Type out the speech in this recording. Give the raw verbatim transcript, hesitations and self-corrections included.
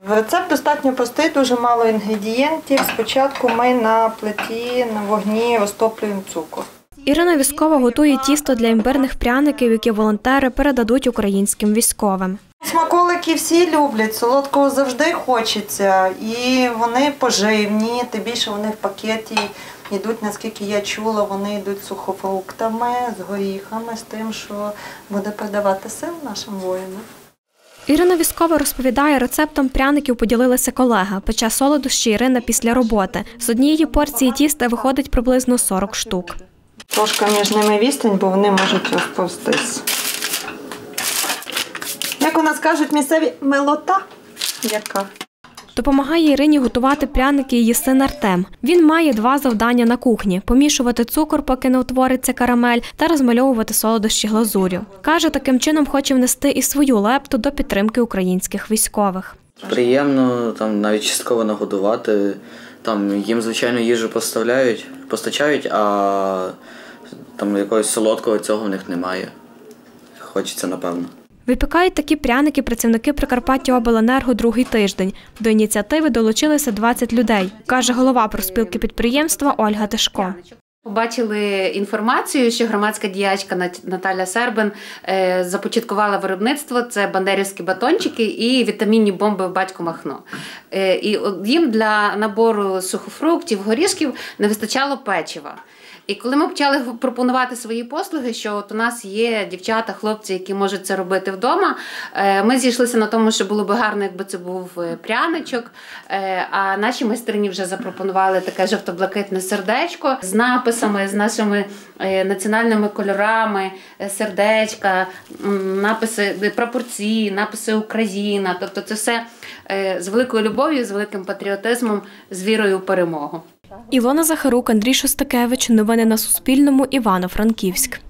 Рецепт достатньо простий, дуже мало інгредієнтів. Спочатку ми на плиті, на вогні розтоплюємо цукор. Ірина Віскова готує тісто для імбирних пряників, які волонтери передадуть українським військовим. Смаколики всі люблять, солодкого завжди хочеться. І вони поживні, тим більше вони в пакеті йдуть, наскільки я чула, вони йдуть з сухофруктами, з горіхами, з тим, що буде придавати сил нашим воїнам. Ірина Віскова розповідає, рецептом пряників поділилася колега. Пече солодощі Ірина після роботи. З однієї порції тіста виходить приблизно сорок штук. Трошки між ними відстань, бо вони можуть розповзтись. Як у нас кажуть місцеві, милота яка. Допомагає Ірині готувати пряники її син Артем. Він має два завдання на кухні – помішувати цукор, поки не утвориться карамель, та розмальовувати солодощі глазур'ю. Каже, таким чином хоче внести і свою лепту до підтримки українських військових. Приємно там навіть частково нагодувати. Там їм, звичайно, їжу поставляють, постачають, а там якогось солодкого цього в них немає. Хочеться, напевно. Випікають такі пряники працівники Прикарпаттяобленерго другий тиждень. До ініціативи долучилися двадцять людей, каже голова профспілки підприємства Ольга Тишко. Побачили інформацію, що громадська діячка Наталя Сербин започаткувала виробництво, це бандерівські батончики і вітамінні бомби «Батько Махно». І їм для набору сухофруктів, горішків не вистачало печива. І коли ми почали пропонувати свої послуги, що от у нас є дівчата, хлопці, які можуть це робити вдома, ми зійшлися на тому, що було б гарно, якби це був пряничок, а наші майстрині вже запропонували таке жовто-блакитне сердечко з написами, з нашими національними кольорами, сердечка, написи прапорці, написи «Україна». Тобто це все з великою любов'ю, з великим патріотизмом, з вірою у перемогу. Ілона Захарук, Андрій Шостакевич. Новини на Суспільному. Івано-Франківськ.